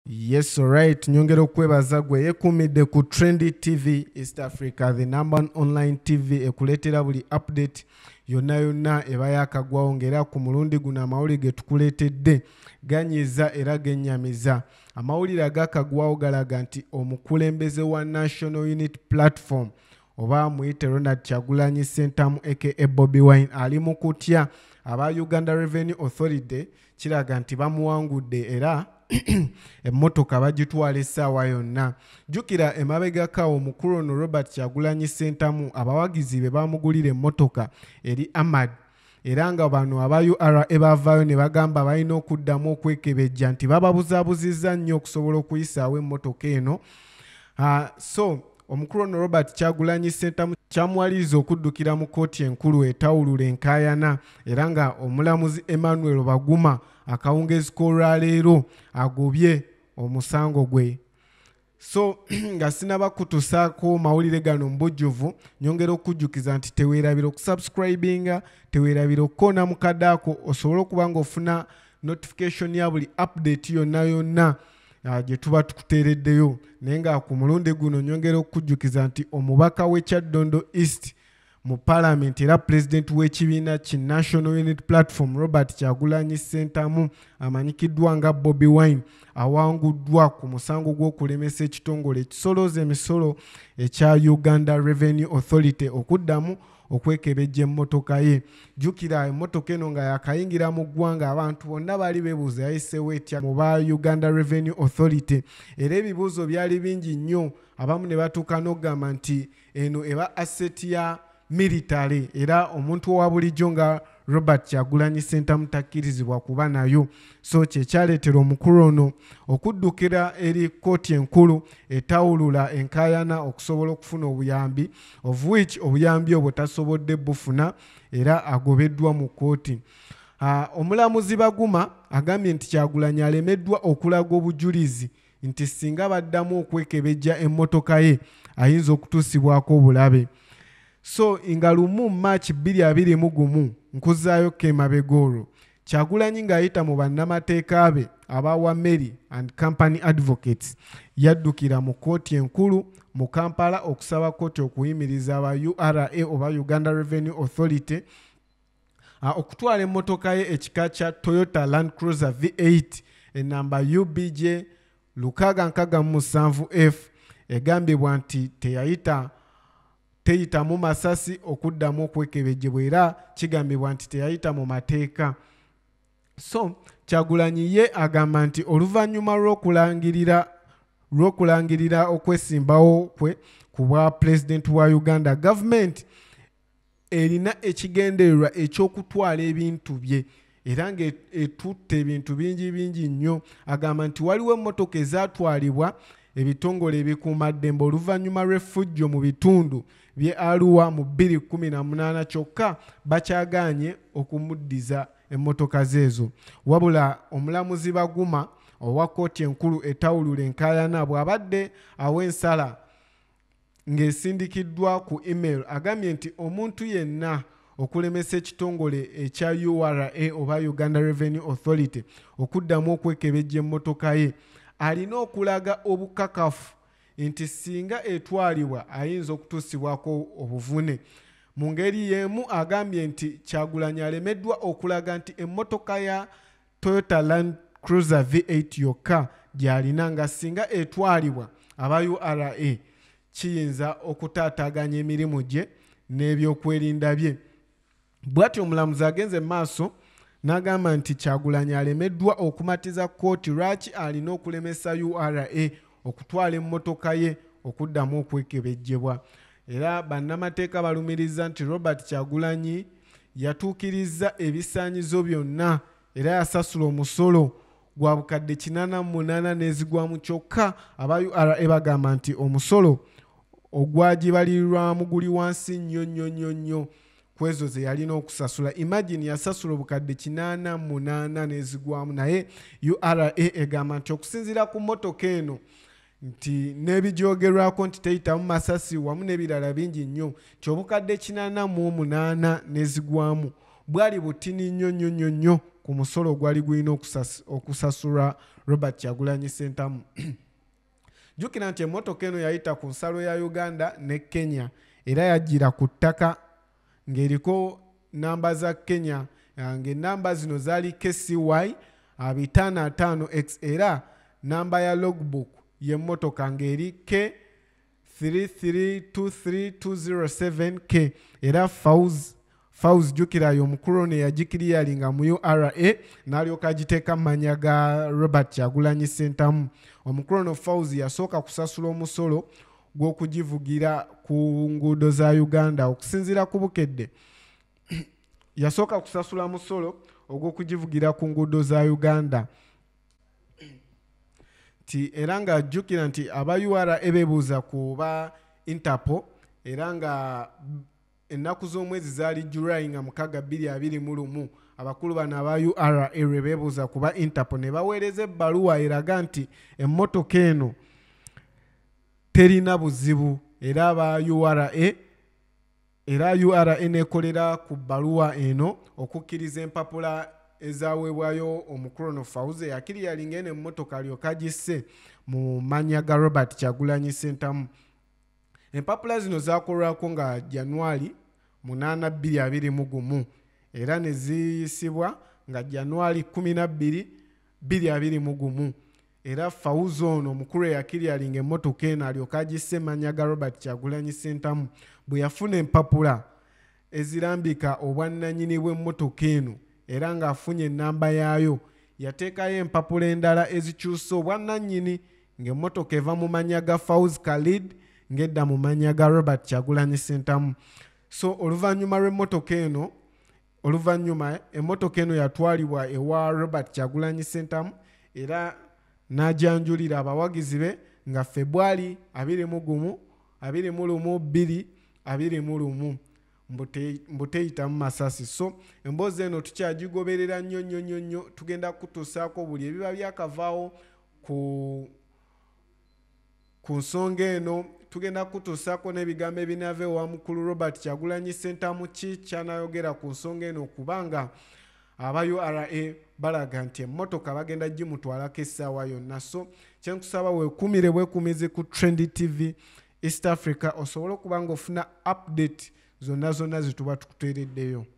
Yes, alright. Nyongera okwebaza gwe yekumidde ku Trendy TV East Africa, the number one online TV ekuleetera buli update yonna eba yakagwawo ng'era ku mulundi guno amawulire ge tukuleetedde ganyiza era gennyamiza. Amawulire agakagwawo galaga nti omukulembeze wa National Unity Platform oba muyite Robert Kyagulanyi Ssentamu aka Bobi Wine ali mu kutya aba Uganda Revenue Authority kiraga nti bamuwangudde era emmotoka bagitwala essaawa yonna. Jjukira emabegako omukulu ono Robert Kyagulanyi Ssentamu abawagizi be bamugulira emmotoka eri Ahmad era nga bano aba URA bavaayo ne bagamba balina okuddamu okwekebejja nti bababuzaabuzizza nnyo okusobola okuyisaawo emmotoka eno. So omukulu ono Robert Kyagulanyi Ssentamu kyamwaliriza okuddukira mu kkooti enkulu etawulula enkaayana era nga omulamuzi Emmanuel Baguma akawungezi k'olwaleero agobye omusango gwe. So nga sinaba kutusaako mawulire gano mbujjuvu, nyongera okujjukiza nti teweerabira okusubscribinga, teweerabira okukoona mu kaddaako osobole okuba ng'ofuna notification ya buli update yonna gye tuba tukuteereddeyo. Naye nga ku mulundi guno nyongera okujjukiza nti omubaka w'Ekyaddondo East mu Parliament era President w'ekibiina ki National Unity Platform Robert Kyagulanyi Ssentamu amanyikiddwa nga Bobi Wine awanguddwa ku musango gw'okulemesa ekitongole ekisolooza emisolo ekya Uganda Revenue Authority okuddamu okwekebejja emmotoka ye. Jjukira emmotoka eno nga yakayingira mu ggwanga abantu bonna baali beebuuza yayiseewo etya mu ba Uganda Revenue Authority era ebibuuzo byali bingi nnyo, abamu ne batuuka n'okugamba nti eno eba asset ya military era omuntu owa bulijjo nga Robert Kyagulanyi Ssentamu takkirizibwa kuba nayo. So kyekyaleetera omukulu ono okuddukira eri kkooti enkulu etawulula enkaayana okusobola okufuna obuyambi of which obuyambi obwo tasobodde bufuna era agobeddwa mu kkooti. Omulamuzi Baguma agambye nti Kyagulanyi alemeddwa okulaga obujulizi nti singa baddamu okwekebejja emmotoka ye ayinza okutuusibwako obulabe. So nga lumu March 2021 nkuzaayo kemabega olwo Kyagulanyi ng'ayita mu bannamateeka be aba Wameli and Company Advocates yaddukira mu kkooti enkulu mu Kampala okusaba kkooti okuyimiriza aba URA oba Uganda Revenue Authority okutwala emmotoka ye ekika kya Toyota Land Cruiser V8 enamba UBJ 667F egambibwa nti teyita mu masasi okuddamu okwekebejjebwa era kigambibwa nti teyayita mu mateeka. So Kyagulanyi ye agamba nti oluvannyuma lw'okulangirira okwesimbawo kwe ku bwa President wa Uganda, gavumenti erina ekigendererwa eky'okutwala ebintu bye era ng'etutte ebintu bingi nnyo. Agamba nti waliwo emmotoka ezaatwalibwa ebitongole ebikuumaddembe oluvannyuma lw'effujjo mu bitundu bye Arua mu 2018 kyokka bakyagaanye okumuddiza emmotoka zeezo. Wabula omulamuzi Baguma owa kkooti enkulu etawulula enkaayana bw'abadde aw'ensala ng'esindikiddwa ku email agambye nti omuntu yenna okulemesa ekitongole ekya URA oba Uganda Revenue Authority okuddamu okwekebejja emmotoka ye alina okulaga obukakafu nti singa etwalibwa ayinza okutuusibwako obuvune. Mu ngeri y'emu agambye nti Kyagulanyi alemeddwa okulaga nti emmotoka ya Toyota Land Cruiser V8 yokka gy'alina nga singa etwalibwa aba URA kiyinza okutaataaganya emirimu gye n'ebyokwerinda bye. Bw'atyo omulamuzi agenze maaso n'agamba nti Kyagulanyi alemeddwa okumatiza kkooti lwaki alina okulemesa URA okutwala emmotoka ye okuddamu okwekebejjebwa. Era bannamateeka balumiriza nti Robert Kyagulanyi yatuukirizza ebisaanyizo byonna era yasasula omusolo gwa bukadde 88 n'ezigwamu kyokka aba URA bagamba nti omusolo ogwagibalirirwamu guli wansi nnyo kwezo ze yalina okusasula. Imagine yasasula obukadde 88 n'ezigwamu naye URA egamba nti okusinziira ku mmotoka eno nti n'ebijoogerwako nti teyitamu masasi wamu n'ebirala bingi nnyo ky'obukadde 88 n'ezigwamu bwali butini nnyo ku musolo gwali gulina okusasulwa Robert Kyagulanyi Ssentamu. Jjukira nti emmotoka eno yayita ku nsalo ya Uganda ne Kenya era yajjira ku ttaka ng'eriko namba za Kenya, ng'ennamba zino zaali KCY 55X era namba ya logbook y'emmotoka ng'eri K332307K era Fawz jjukira y'omukulu ne yagikiriyalinga mu URA n'alyoka agiteeka amanya ga Robert Kyagulanyi Ssentamu. Omukulu no Fawz yasooka kusasula omusolo gw'okugivugira ku nguudo za Uganda okusinziira ku bukedde. Yasooka kusasula musolo ogw'okugivugira ku nguudo za Uganda. Era nga jjukira nti aba URA beebuuza ku ba Interpol era nga ennaku z'omwezi zaali July nga 6/2021 abakulu bano aba URA beebuuza ku ba Interpol ne baweereza ebbaluwa eraga nti emmotoka eno terina buzibu era aba URA neekolera ku bbaluwa eno okukkiriza empapula ezaweebwayo omukulu no Fawz yakiriyalinga eno emmotoka alyoka agisse mu mannya ga Robert Kyagulanyi Ssentamu. Empapula zino zaakolwako nga January 8, 2021 era ne ziyisibwa nga January 12, 2021 era Fawz ono omukulu yakiriyalinga emmotoka eno alyoka agisse mannya ga Robert Kyagulanyi Ssentamu. Bwe yafuna empapula ezirambika obwannannyini bw'emmotoka eno era ng'afunye ennamba yaayo, yateekayo empapula endala ezikyusa obwannannyini ng'emmotoka eva mu mannya ga Fawz Khalid ng'edda mu mannya ga Robert Kyagulanyi Ssentamu. So oluvannyuma emmotoka eno yatwalibwa ewa Robert Kyagulanyi Ssentamu era n'ajanjulira abawagizi be nga February 21, 2021 mbuteyitamu masasi. So emboozi eno tukyagigoberera nnyo tugenda kutuusaako buli ebiba byakavaawo ku nsonga eno. Tugenda kutuusaako n'ebigambo ebinava ewa mukulu Robert Kyagulanyi Ssentamu ki kyanayogera ku nsonga eno kubanga aba URA balaga nti emmotoka bagenda gimutwalako essaawa yonna. So kyenkusaba weekumire bwekumize ku Trend TV East Africa osobole okuba nga ofuna update zonna zituba tukuteereddeyo.